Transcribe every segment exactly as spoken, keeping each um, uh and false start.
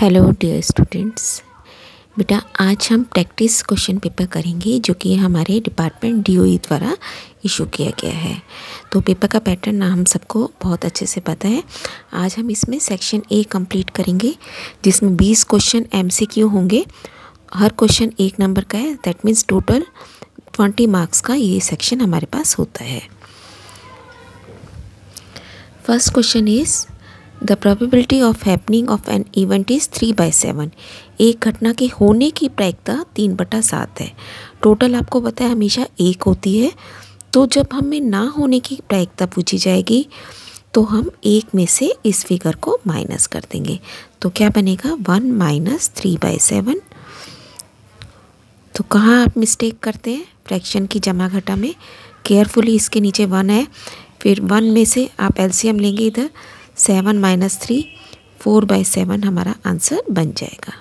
Hello dear students. बेटा आज हम प्रैक्टिस क्वेश्चन पेपर करेंगे जो कि हमारे डिपार्टमेंट डीओई द्वारा इशू किया गया है। तो पेपर का पैटर्न हम सबको बहुत अच्छे से पता है। आज हम इसमें सेक्शन ए कंप्लीट करेंगे जिसमें बीस क्वेश्चन एमसीक्यू होंगे। हर क्वेश्चन एक नंबर का है, that means total twenty marks का ये सेक्शन हमारे पास होता है। First question is the probability of happening of an event is three by seven. एक घटना के होने की प्रायिकता तीन बटा सात है। टोटल आपको पता है हमेशा एक होती है, तो जब हमें ना होने की प्रायिकता पूछी जाएगी तो हम एक में से इस फिगर को माइनस कर देंगे। तो क्या बनेगा one minus three by seven. तो कहाँ आप मिस्टेक करते हैं फ्रैक्शन की जमा घटा में? केयरफुली इसके नीचे वन है, फिर वन में से आप एलसीएम लेंगे इधर, seven minus three, four by seven हमारा आंसर बन जाएगा।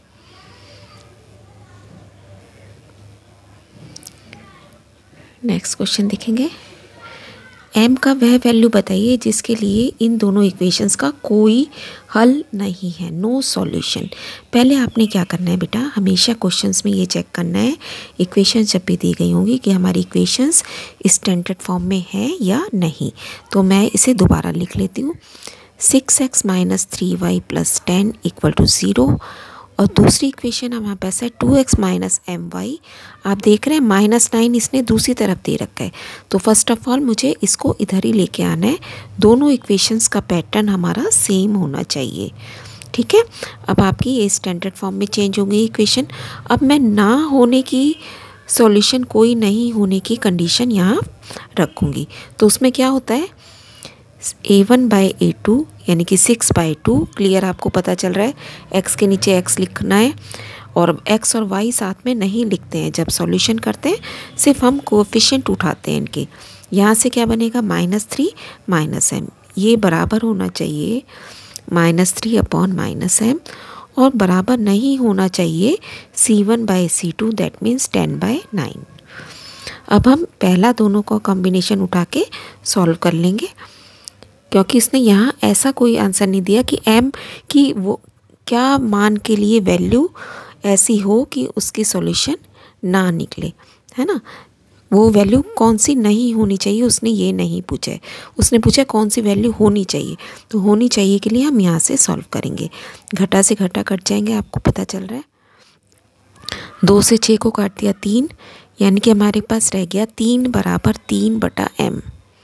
नेक्स्ट क्वेश्चन देखेंगे। m का वह वैल्यू बताइए जिसके लिए इन दोनों इक्वेशंस का कोई हल नहीं है, नो सॉल्यूशन। पहले आपने क्या करना है बेटा, हमेशा क्वेश्चंस में ये चेक करना है इक्वेशंस जब भी दी गई होंगी कि हमारी इक्वेशंस स्टैंडर्ड फॉर्म में है या नहीं। तो मैं इसे दोबारा लिख लेती हूँ। Six x minus three y plus ten equal to zero. और दूसरी इक्वेशन हमारे पास है two x minus m y. आप देख रहे हैं माइनस नाइन इसने दूसरी तरफ दे रखा है, तो फर्स्ट ऑफ ऑल मुझे इसको इधर ही लेके आना है। दोनों इक्वेशंस का पैटर्न हमारा सेम होना चाहिए, ठीक है। अब आपकी ये स्टैंडर्ड फॉर्म में चेंज हो गई इक्वेशन। अब मैं ना होने की सॉल्यूशन, कोई नहीं होने की कंडीशन यहाँ रखूँगी। तो उसमें क्या होता है, a one by a two यानी कि सिक्स बाई टू। क्लियर आपको पता चल रहा है, एक्स के नीचे एक्स लिखना है और एक्स और वाई साथ में नहीं लिखते हैं जब सॉल्यूशन करते हैं, सिर्फ हम कोएफिशिएंट उठाते हैं इनके। यहाँ से क्या बनेगा माइनस थ्री माइनस एम, ये बराबर होना चाहिए minus three upon minus m, और बराबर नहीं होना चाहिए c one by c two, that means ten by nine. अब हम पहला दोनों का कॉम्बिनेशन उठा के सॉल्व कर लेंगे, क्योंकि इसने यहाँ ऐसा कोई आंसर नहीं दिया कि m की वो क्या मान के लिए वैल्यू ऐसी हो कि उसकी सॉल्यूशन ना निकले, है ना। वो वैल्यू कौन सी नहीं होनी चाहिए उसने ये नहीं पूछा है, उसने पूछा कौन सी वैल्यू होनी चाहिए। तो होनी चाहिए के लिए हम यहाँ से सॉल्व करेंगे। घटा से घटा कट जाएंगे, आपको पता चल रहा है। दो से छः को काट दिया तीन, यानी कि हमारे पास रह गया तीन बराबर तीन बटा एम।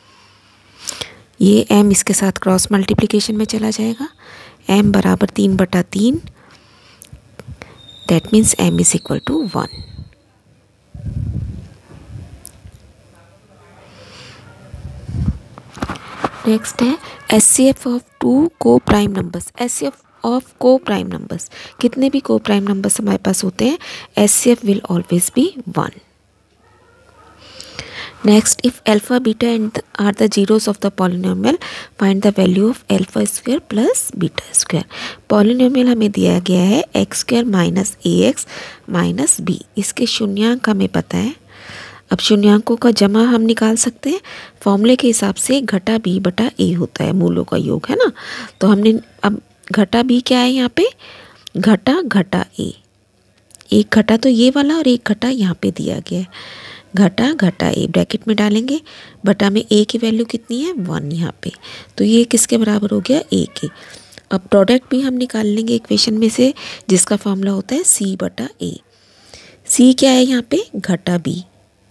ये m इसके साथ क्रॉस मल्टीप्लिकेशन में चला जाएगा। m बराबर तीन बटा तीन, that means m is equal to one. Next है H C F of two co prime numbers. H C F of co prime numbers, कितने भी को प्राइम नंबर्स हमारे पास होते हैं, H C F will always be one. Next, if alpha, beta and are the zeros of the polynomial, find the value of alpha square plus beta square. Polynomial हमें दिया गया है x square minus a x minus b. इसके शून्यांक हमें पता है। अब शून्यांकों का जमा हम निकाल सकते हैं फॉर्मूले के हिसाब से, घटा बी बटा ए होता है, मूलों का योग, है ना। तो हमने अब घटा बी क्या है यहाँ पे, घटा घटा ए। एक घटा तो ये वाला और एक घटा यहाँ पे दिया गया है, घटा घटा ए ब्रैकेट में डालेंगे। बटा में ए की वैल्यू कितनी है, वन यहाँ पे, तो ये किसके बराबर हो गया, ए के। अब प्रोडक्ट भी हम निकाल लेंगे इक्वेशन में से, जिसका फॉर्मूला होता है सी बटा ए। सी क्या है यहाँ पे, घटा बी,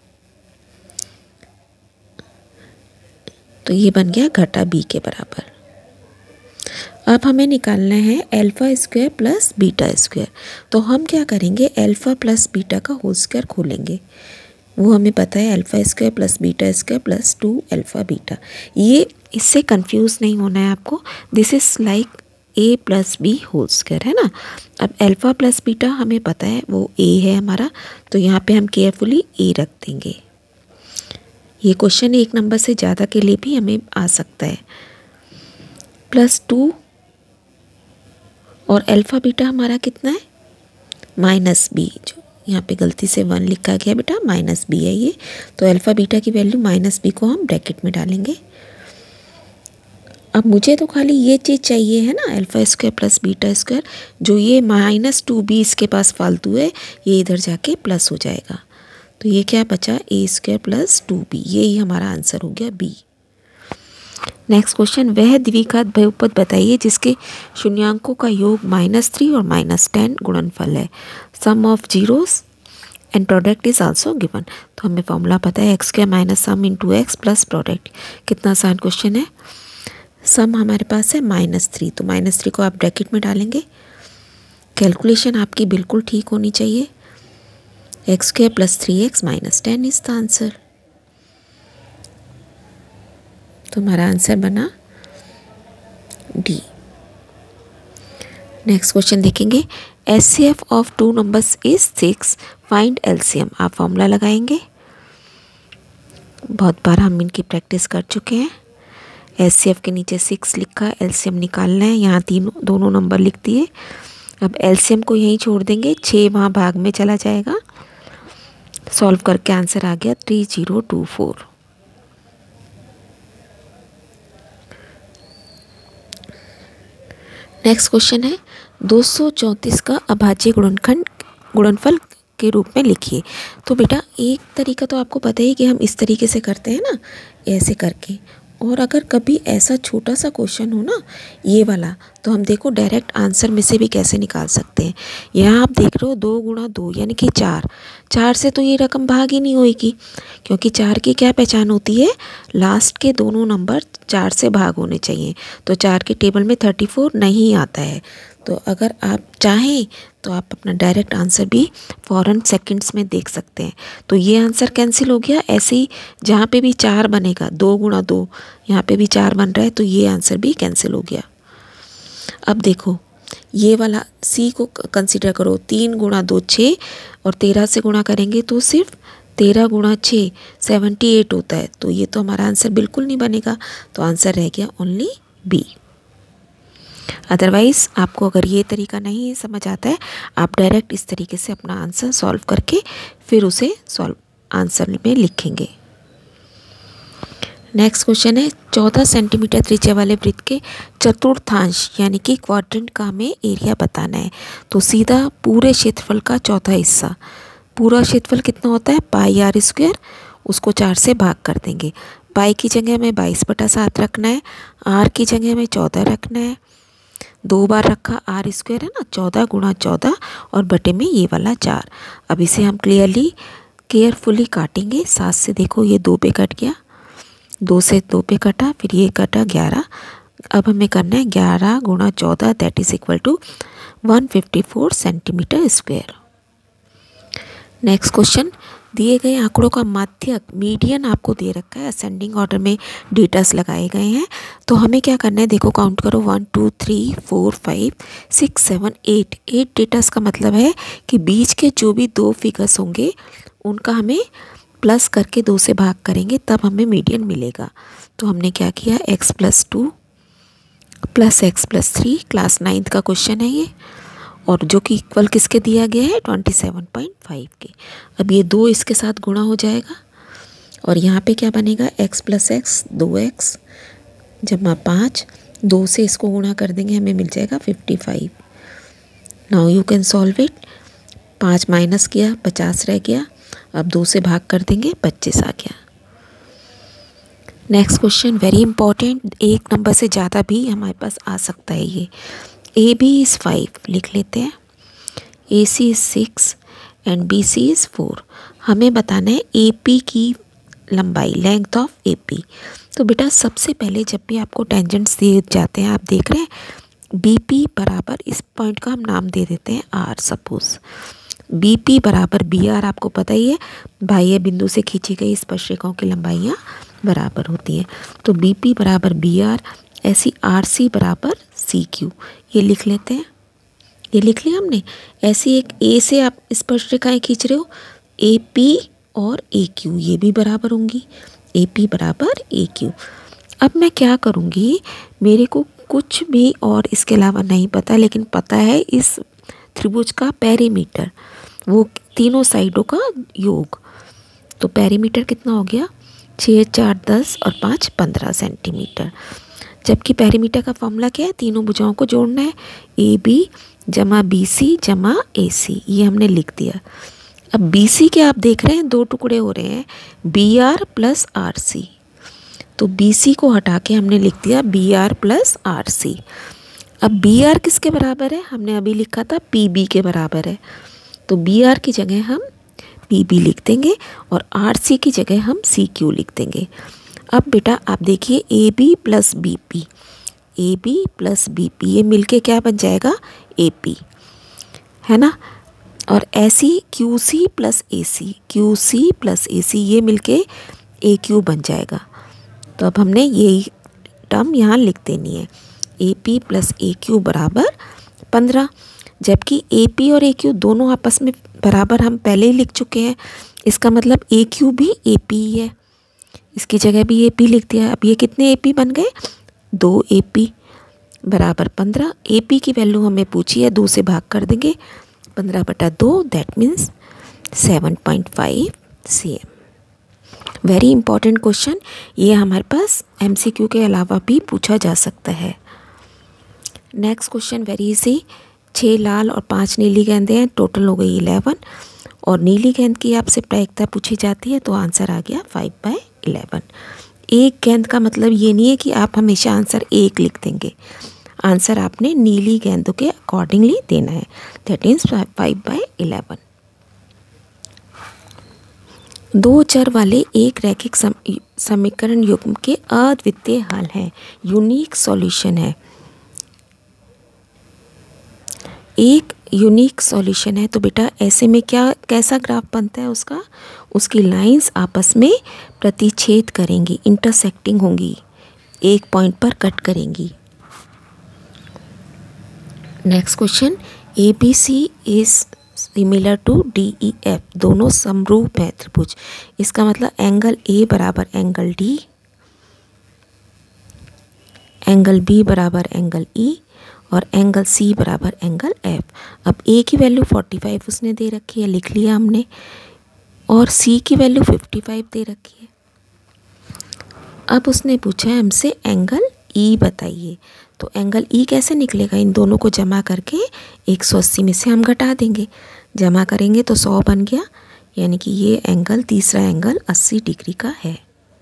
तो ये बन गया घटा बी के बराबर। अब हमें निकालना है alpha square plus beta square. तो हम क्या करेंगे, अल्फा प्लस बीटा का होल स्क्वायर खोलेंगे। वो हमें पता है alpha square plus beta square plus two alpha beta. ये इससे कंफ्यूज नहीं होना है आपको, this is like a plus b whole square, है ना। अब अल्फा प्लस बीटा हमें पता है वो ए है हमारा, तो यहाँ पे हम केयरफुली ए रख देंगे। ये क्वेश्चन एक नंबर से ज़्यादा के लिए भी हमें आ सकता है। प्लस टू और अल्फा बीटा हमारा कितना है, माइनस बी। जो यहाँ पे गलती से वन लिखा गया बेटा, माइनस बी है ये। तो अल्फा बीटा की वैल्यू माइनस बी को हम ब्रैकेट में डालेंगे। अब मुझे तो खाली ये चीज़ चाहिए है ना, alpha square plus beta square, जो ये माइनस टू बी इसके पास फालतू है ये इधर जाके प्लस हो जाएगा। तो ये क्या बचा, a square plus two b, ये ही हमारा आंसर हो गया बी। नेक्स्ट क्वेश्चन, वह द्विघात बहुपद बताइए जिसके शून्यांकों का योग माइनस थ्री और माइनस टेन गुणनफल है। Sum of zeros and product is also given. तो हमें फॉर्मूला पता है x square minus sum into x plus product. कितना आसान क्वेश्चन है। सम हमारे पास है माइनस थ्री, तो माइनस थ्री को आप ब्रैकेट में डालेंगे। कैलकुलेशन आपकी बिल्कुल ठीक होनी चाहिए। X square plus three x minus ten is the answer. तो हमारा आंसर बना डी। नेक्स्ट क्वेश्चन देखेंगे, H C F of two numbers is six, find LCM. आप फॉर्मूला लगाएंगे। बहुत बार हम इनकी प्रैक्टिस कर चुके हैं। एच सी एफ के नीचे सिक्स लिखा, एलसीएम निकालना है। यहाँ तीनों दोनों नंबर लिख दिए। अब एलसीएम को यहीं छोड़ देंगे, छः वहाँ भाग में चला जाएगा। सॉल्व करके आंसर आ गया three zero two four. Next question है, दो सौ चौंतीस का अभाज्य गुणनखंड गुणनफल के रूप में लिखिए। तो बेटा एक तरीका तो आपको पता ही कि हम इस तरीके से करते हैं ना, ऐसे करके। और अगर कभी ऐसा छोटा सा क्वेश्चन हो ना ये वाला, तो हम देखो डायरेक्ट आंसर में से भी कैसे निकाल सकते हैं। यहाँ आप देख रहे हो दो गुणा दो यानी कि चार, चार से तो ये रकम भाग ही नहीं होगी, क्योंकि चार की क्या पहचान होती है, लास्ट के दोनों नंबर चार से भाग होने चाहिए। तो चार के टेबल में थर्टी फोर नहीं आता है। तो अगर आप चाहें तो आप अपना डायरेक्ट आंसर भी फ़ौरन सेकंड्स में देख सकते हैं। तो ये आंसर कैंसिल हो गया। ऐसे ही जहाँ पे भी चार बनेगा, दो गुणा दो, यहाँ पे भी चार बन रहा है, तो ये आंसर भी कैंसिल हो गया। अब देखो ये वाला सी को कंसीडर करो, तीन गुणा दो छः, और तेरह से गुणा करेंगे तो सिर्फ तेरह गुणा छः सेवेंटी एट होता है। तो ये तो हमारा आंसर बिल्कुल नहीं बनेगा। तो आंसर रह गया ओनली बी। अदरवाइज़ आपको अगर ये तरीका नहीं समझ आता है, आप डायरेक्ट इस तरीके से अपना आंसर सॉल्व करके फिर उसे सॉल्व आंसर में लिखेंगे। नेक्स्ट क्वेश्चन है, चौदह सेंटीमीटर त्रिज्या वाले वृत्त के चतुर्थांश यानी कि क्वाड्रेंट का हमें एरिया बताना है। तो सीधा पूरे क्षेत्रफल का चौथा हिस्सा, पूरा क्षेत्रफल कितना होता है पाई आर स्क्वायर, उसको चार से भाग कर देंगे। पाई की जगह में बाईस बटा सात रखना है, आर की जगह में चौदह रखना है। दो बार रखा आर स्क्वायर है ना, चौदह गुणा चौदह, और बटे में ये वाला चार। अब इसे हम क्लियरली केयरफुली काटेंगे। सात से देखो ये दो पे कट गया, दो से दो पे कटा, फिर ये कटा ग्यारह। अब हमें करना है ग्यारह गुणा चौदह, that is equal to one fifty four centimetre square. Next question, दिए गए आंकड़ों का माध्यक मीडियन आपको दे रखा है, असेंडिंग ऑर्डर में डेटास लगाए गए हैं। तो हमें क्या करना है, देखो काउंट करो, one two three four five six seven eight, eight datas का मतलब है कि बीच के जो भी दो फिगर्स होंगे उनका हमें प्लस करके दो से भाग करेंगे, तब हमें मीडियन मिलेगा। तो हमने क्या किया, x plus two plus x plus three, class ninth का क्वेश्चन है ये, और जो कि इक्वल किसके दिया गया है ट्वेंटी सेवन पॉइंट फाइव के। अब ये दो इसके साथ गुणा हो जाएगा, और यहाँ पे क्या बनेगा, एक्स प्लस एक्स, दो एक्स जमा पाँच, दो से इसको गुणा कर देंगे हमें मिल जाएगा fifty five. Now you can solve it. पाँच माइनस किया, पचास रह गया, अब दो से भाग कर देंगे, पच्चीस आ गया। नेक्स्ट क्वेश्चन वेरी इंपॉर्टेंट, एक नंबर से ज़्यादा भी हमारे पास आ सकता है ये। ए बी इज़ फाइव लिख लेते हैं, A C is six and B C is four. हमें बताना है ए पी की लंबाई, लेंथ ऑफ ए पी। तो बेटा सबसे पहले जब भी आपको टेंजेंट्स दिए जाते हैं, आप देख रहे हैं बी पी बराबर, इस पॉइंट का हम नाम दे देते हैं आर। सपोज बी पी बराबर बी आर, आपको पता ही है बाह्य बिंदु से खींची गई स्पर्शरेखाओं की लंबाइयाँ बराबर होती हैं। तो बी पी बराबर बी आर, ऐसी आर सी बराबर सी क्यू, ये लिख लेते हैं। ये लिख लिया हमने। ऐसी एक ए से आप स्पर्शरेखाएं खींच रहे हो, ए पी और ए क्यू ये भी बराबर होंगी, ए पी बराबर ए क्यू। अब मैं क्या करूँगी, मेरे को कुछ भी और इसके अलावा नहीं पता, लेकिन पता है इस त्रिभुज का पेरीमीटर, वो तीनों साइडों का योग। तो पेरीमीटर कितना हो गया, छः चार दस और पाँच पंद्रह सेंटीमीटर। जबकि पेरीमीटर का फॉर्मूला क्या है, तीनों भुजाओं को जोड़ना है, ए बी जमा बी सी जमा ए सी, ये हमने लिख दिया। अब बी सी के आप देख रहे हैं दो टुकड़े हो रहे हैं, B R plus R C, तो बी सी को हटा के हमने लिख दिया B R plus R C. अब बी आर किसके बराबर है, हमने अभी लिखा था पी बी के बराबर है, तो बी आर की जगह हम पी बी लिख देंगे और आर सी की जगह हम सी क्यू लिख देंगे। अब बेटा आप देखिए A B plus B P, A B plus B P, ये मिलके क्या बन जाएगा, ए पी, है ना। और ऐसी Q C plus A C, Q C plus A C, ये मिलके ए क्यू बन जाएगा। तो अब हमने यही टर्म यहाँ लिख देनी है, A P plus A Q बराबर पंद्रह, जबकि ए पी और ए क्यू दोनों आपस में बराबर हम पहले ही लिख चुके हैं, इसका मतलब ए क्यू भी ए पी ही है, इसकी जगह भी ए पी लिख दिया। अब ये कितने ए पी बन गए, दो ए पी बराबर पंद्रह। ए पी की वैल्यू हमें पूछी है, दो से भाग कर देंगे, पंद्रह बटा दो, that means seven point five C M. Very important question, ये हमारे पास एम सी क्यू के अलावा भी पूछा जा सकता है। नेक्स्ट क्वेश्चन वेरी इजी, छः लाल और पांच नीली गेंदें हैं, टोटल हो गई इलेवन, और नीली गेंद की आपसे प्रायिकता पूछी जाती है, तो आंसर आ गया फाइव बाई इलेवन। एक गेंद का मतलब ये नहीं है कि आप हमेशा आंसर एक लिख देंगे, आंसर आपने नीली गेंदों के अकॉर्डिंगली देना है, that means five by eleven. दो चर वाले एक रैखिक सम, समीकरण युग्म के अद्वितीय हल है, यूनिक सॉल्यूशन है। एक यूनिक सॉल्यूशन है तो बेटा ऐसे में क्या कैसा ग्राफ बनता है उसका, उसकी लाइंस आपस में प्रतिच्छेद करेंगी, इंटरसेक्टिंग होंगी, एक पॉइंट पर कट करेंगी। Next question, A B C is similar to D E F, दोनों समरूप है त्रिभुज, इसका मतलब एंगल ए बराबर एंगल डी, एंगल बी बराबर एंगल ई, और एंगल सी बराबर एंगल एफ। अब ए की वैल्यू पैंतालीस उसने दे रखी है, लिख लिया हमने, और सी की वैल्यू पचपन दे रखी है। अब उसने पूछा है हमसे एंगल ई बताइए, तो एंगल ई कैसे निकलेगा, इन दोनों को जमा करके एक सौ अस्सी में से हम घटा देंगे, जमा करेंगे तो सौ बन गया, यानी कि ये एंगल तीसरा एंगल अस्सी डिग्री का है।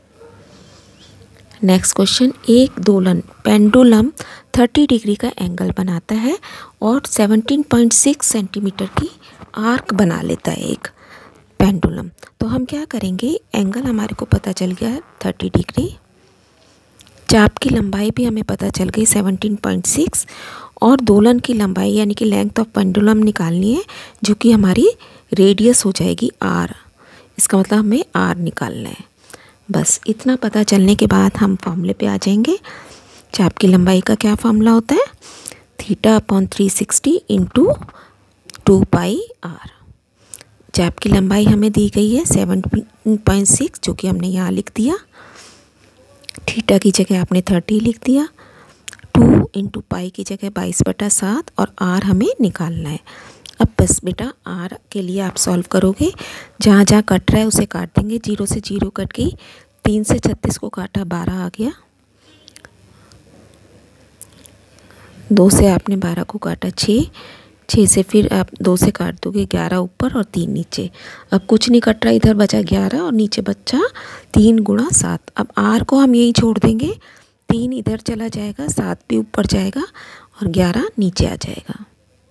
नेक्स्ट क्वेश्चन, एक दोलन पेंडुलम तीस डिग्री का एंगल बनाता है और सत्रह पॉइंट छह सेंटीमीटर की आर्क बना लेता है एक पेंडुलम, तो हम क्या करेंगे, एंगल हमारे को पता चल गया है तीस डिग्री, चाप की लंबाई भी हमें पता चल गई सत्रह पॉइंट छह, और दोलन की लंबाई यानी कि लेंथ ऑफ पेंडुलम निकालनी है, जो कि हमारी रेडियस हो जाएगी आर, इसका मतलब हमें आर निकालना है। बस इतना पता चलने के बाद हम फॉर्मूले पे आ जाएंगे। चाप की लंबाई का क्या फॉर्मूला होता है, theta upon three sixty into two pi R. चाप की लंबाई हमें दी गई है सेवन पॉइंट सिक्स, जो कि हमने यहाँ लिख दिया, थीटा की जगह आपने थर्टी लिख दिया, टू इंटू पाई की जगह बाईस बटा सात, और आर हमें निकालना है। अब बस बेटा आर के लिए आप सॉल्व करोगे, जहाँ जहाँ कट रहा है उसे काट देंगे, जीरो से जीरो कट गई, तीन से छत्तीस को काटा बारह आ गया, दो से आपने बारह को काटा छः, छः से फिर आप दो से काट दोगे ग्यारह ऊपर और तीन नीचे। अब कुछ नहीं कट रहा, इधर बचा ग्यारह और नीचे बचा तीन गुणा सात। अब आर को हम यही छोड़ देंगे, तीन इधर चला जाएगा, सात भी ऊपर जाएगा और ग्यारह नीचे आ जाएगा।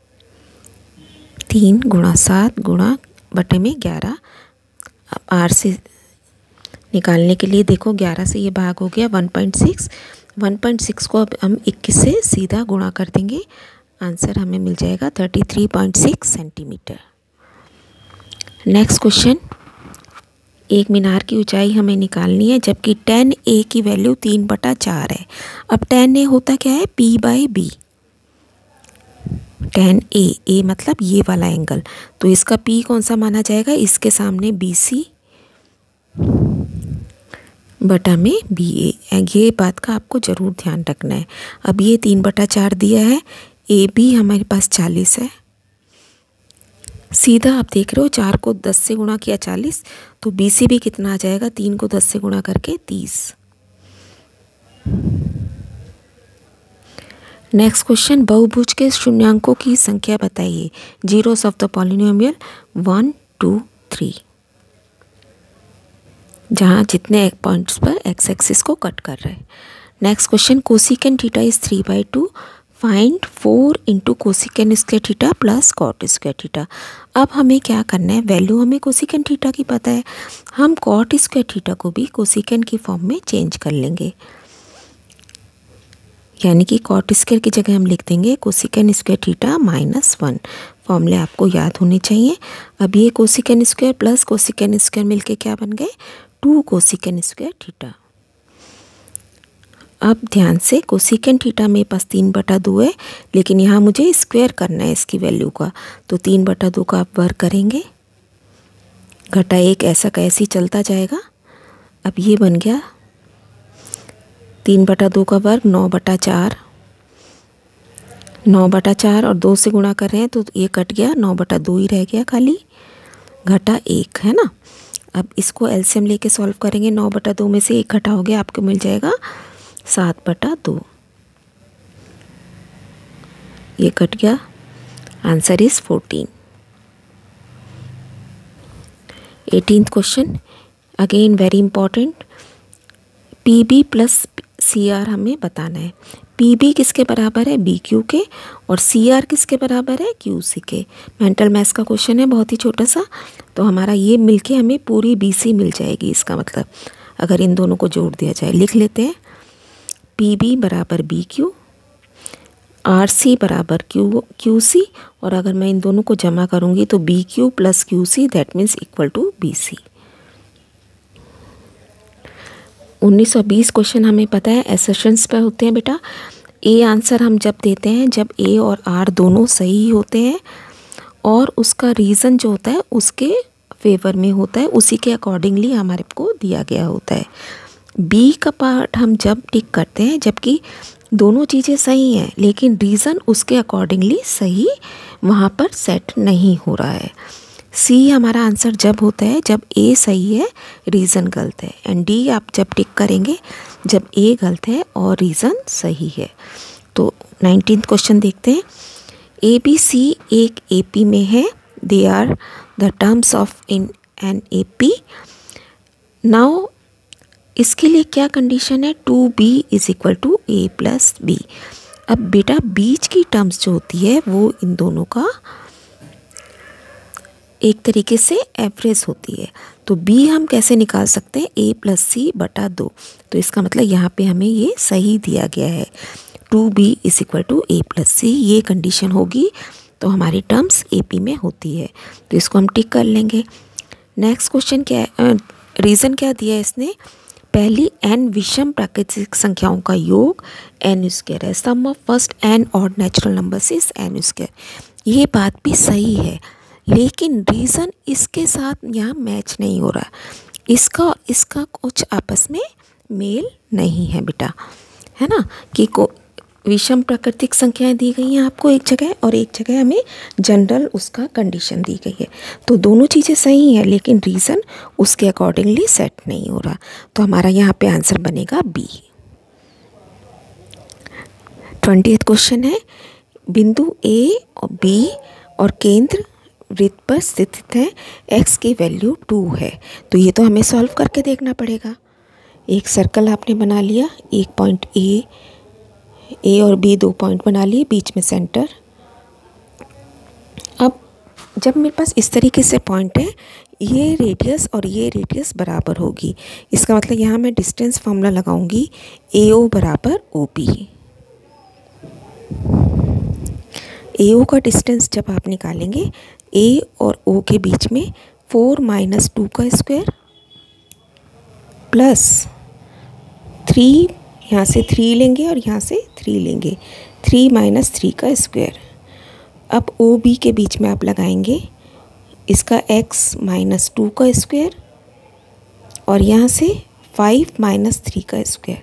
तीन गुणा सात गुणा बटे में ग्यारह। अब आर से निकालने के लिए देखो ग्यारह से ये भाग हो गया one point six, one point six को अब हम इक्कीस से सीधा गुणा कर देंगे, आंसर हमें मिल जाएगा thirty three point six centimetre. Next question, एक मीनार की ऊंचाई हमें निकालनी है, जबकि टेन ए की वैल्यू तीन बटा चार है। अब टेन ए होता क्या है, P by B, ten A, A मतलब ये वाला एंगल, तो इसका पी कौन सा माना जाएगा, इसके सामने बी सी बटा में बी ए, ये बात का आपको ज़रूर ध्यान रखना है। अब ये तीन बटा चार दिया है, ए बी हमारे पास चालीस है, सीधा आप देख रहे हो चार को दस से गुणा किया चालीस, तो बी सी भी कितना आ जाएगा, तीन को दस से गुणा करके तीस। नेक्स्ट क्वेश्चन, बहुभुज के शून्यांकों की संख्या बताइए। Zeros of the polynomial one two three, जहाँ जितने एक पॉइंट्स पर एक्स एक्सिस को कट कर रहे हैं। Next question, cosecant theta is three by two, find four into cosecant square theta plus cot square theta. अब हमें क्या करना है, वैल्यू हमें कोसिकेन थीटा की पता है, हम कॉट स्क्वायर थीटा को भी कोसिकेन की फॉर्म में चेंज कर लेंगे, यानी कि कॉट स्क्वायर की जगह हम लिख देंगे cosecant square theta minus one. फॉर्मूले आपको याद होने चाहिए। अब ये cosecant square plus cosecant square मिलके क्या बन गए, टू कोसिकेन स्क्वायर थीटा। अब ध्यान से, कोसिकेन थीटा मेरे पास तीन बटा दो है, लेकिन यहाँ मुझे स्क्वायर करना है इसकी वैल्यू का, तो तीन बटा दो का आप वर्ग करेंगे, घटा एक ऐसा का ऐसे ही चलता जाएगा। अब ये बन गया तीन बटा दो का वर्ग, नौ बटा चार, नौ बटा चार और दो से गुणा कर रहे हैं तो ये कट गया, नौ बटा दो ही रह गया खाली, घटा एक, है ना। अब इसको एलसीएम लेके सॉल्व करेंगे, नौ बटा दो में से एक घटा हो गया, आपको मिल जाएगा सात बटा दो, ये कट गया, answer is fourteen. Eighteenth question, again very important, P B plus C R हमें बताना है। पी बी किसके बराबर है, बी क्यू के, और सी आर किसके बराबर है, क्यू सी के। मेंटल मैथ्स का क्वेश्चन है, बहुत ही छोटा सा, तो हमारा ये मिलके हमें पूरी बी सी मिल जाएगी। इसका मतलब अगर इन दोनों को जोड़ दिया जाए, लिख लेते हैं, पी बी बराबर बी क्यू, आर सी बराबर क्यू क्यू सी, और अगर मैं इन दोनों को जमा करूँगी तो B Q plus Q C that means equal to B C. उन्नीस सौ बीस क्वेश्चन हमें पता है एसर्शंस पर होते हैं बेटा। ए आंसर हम जब देते हैं जब ए और आर दोनों सही होते हैं और उसका रीज़न जो होता है उसके फेवर में होता है, उसी के अकॉर्डिंगली हमारे को दिया गया होता है। बी का पार्ट हम जब टिक करते हैं जबकि दोनों चीज़ें सही हैं लेकिन रीज़न उसके अकॉर्डिंगली सही वहाँ पर सेट नहीं हो रहा है। सी हमारा आंसर जब होता है जब ए सही है रीज़न गलत है, एंड डी आप जब टिक करेंगे जब ए गलत है और रीज़न सही है। तो नाइनटीन्थ क्वेश्चन देखते हैं। ए बी सी एक ए पी में है, they are the terms of in an A P. Now इसके लिए क्या कंडीशन है, two b is equal to a plus b. अब बेटा बीच की टर्म्स जो होती है वो इन दोनों का एक तरीके से एवरेज होती है, तो बी हम कैसे निकाल सकते हैं, ए प्लस सी बटा दो। तो इसका मतलब यहाँ पे हमें ये सही दिया गया है, two b is equal to a plus c, ये कंडीशन होगी तो हमारी टर्म्स ए पी में होती है, तो इसको हम टिक कर लेंगे। नेक्स्ट क्वेश्चन क्या है, रीज़न क्या दिया है इसने, पहली एन विषम प्राकृतिक संख्याओं का योग एन स्क्वायर है, sum of first n odd natural numbers is n square. ये बात भी सही है लेकिन रीज़न इसके साथ यहाँ मैच नहीं हो रहा, इसका इसका कुछ आपस में मेल नहीं है बेटा, है ना, कि को विषम प्राकृतिक संख्याएं दी गई हैं आपको एक जगह और एक जगह हमें जनरल उसका कंडीशन दी गई है, तो दोनों चीज़ें सही हैं लेकिन रीज़न उसके अकॉर्डिंगली सेट नहीं हो रहा, तो हमारा यहाँ पे आंसर बनेगा बी। ट्वेंटिएथ क्वेश्चन है, बिंदु ए और बी और केंद्र वृत्त पर स्थित है, x की वैल्यू टू है, तो ये तो हमें सॉल्व करके देखना पड़ेगा। एक सर्कल आपने बना लिया, एक पॉइंट ए ए और बी दो पॉइंट बना लिए, बीच में सेंटर। अब जब मेरे पास इस तरीके से पॉइंट है, ये रेडियस और ये रेडियस बराबर होगी, इसका मतलब यहाँ मैं डिस्टेंस फार्मूला लगाऊंगी, ए ओ बराबर ओ बी। ए ओ का डिस्टेंस जब आप निकालेंगे ए और ओ के बीच में फोर माइनस टू का स्क्वायर प्लस थ्री, यहाँ से थ्री लेंगे और यहाँ से थ्री लेंगे, थ्री माइनस थ्री का स्क्वायर। अब ओ बी के बीच में आप लगाएंगे इसका x माइनस टू का स्क्वायर और यहाँ से फाइव माइनस थ्री का स्क्वायर।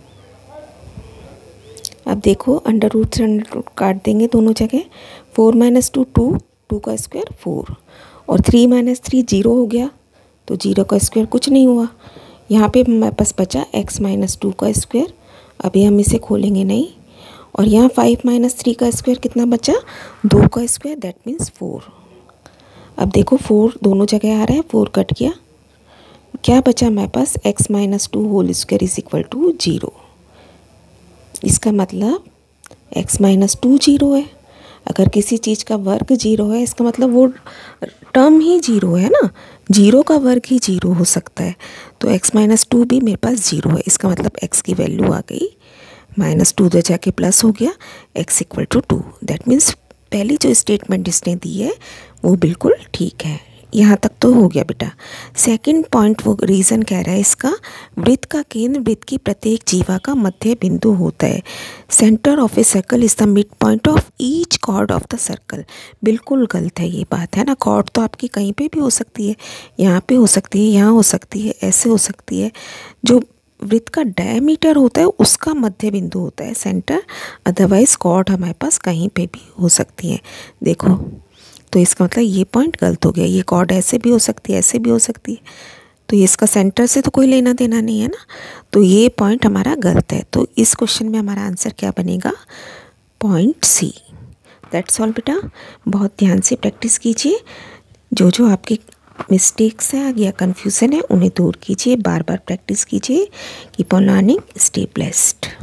अब देखो अंडर रूट से अंडर रूट काट देंगे दोनों जगह, four minus two two, two का स्क्वायर फोर और थ्री माइनस थ्री जीरो हो गया, तो जीरो का स्क्वायर कुछ नहीं हुआ। यहाँ पे हमारे पास बचा x माइनस टू का स्क्वायर, अभी हम इसे खोलेंगे नहीं, और यहाँ फाइव माइनस थ्री का स्क्वायर कितना बचा, दो का स्क्वायर, दैट मीन्स फोर। अब देखो फोर दोनों जगह आ रहा है, फोर कट गया, क्या बचा हमारे पास, x minus two whole square is equal to zero. इसका मतलब एक्स माइनस टू जीरो है। अगर किसी चीज़ का वर्ग जीरो है इसका मतलब वो टर्म ही जीरो है ना, जीरो का वर्ग ही जीरो हो सकता है। तो एक्स माइनस टू भी मेरे पास जीरो है, इसका मतलब एक्स की वैल्यू आ गई माइनस टू, तो जाके प्लस हो गया, x equal to two. That means पहली जो स्टेटमेंट इसने दी है वो बिल्कुल ठीक है। यहाँ तक तो हो गया बेटा। सेकंड पॉइंट वो रीज़न कह रहा है इसका, वृत्त का केंद्र वृत्त की प्रत्येक जीवा का मध्य बिंदु होता है। Centre of a circle is the mid point of each chord of the circle. बिल्कुल गलत है ये बात, है ना। कॉर्ड तो आपकी कहीं पे भी हो सकती है, यहाँ पे हो सकती है, यहाँ हो सकती है, ऐसे हो सकती है। जो वृत्त का डायमीटर होता है उसका मध्य बिंदु होता है सेंटर, अदरवाइज कॉर्ड हमारे पास कहीं पे भी हो सकती है। देखो तो इसका मतलब ये पॉइंट गलत हो गया, ये कॉर्ड ऐसे भी हो सकती है, ऐसे भी हो सकती है, तो ये इसका सेंटर से तो कोई लेना देना नहीं है ना, तो ये पॉइंट हमारा गलत है। तो इस क्वेश्चन में हमारा आंसर क्या बनेगा, पॉइंट सी। दैट्स ऑल बेटा, बहुत ध्यान से प्रैक्टिस कीजिए, जो जो आपके मिस्टेक्स हैं या कन्फ्यूज़न है उन्हें दूर कीजिए, बार बार प्रैक्टिस कीजिए। Keep on learning, stay blessed.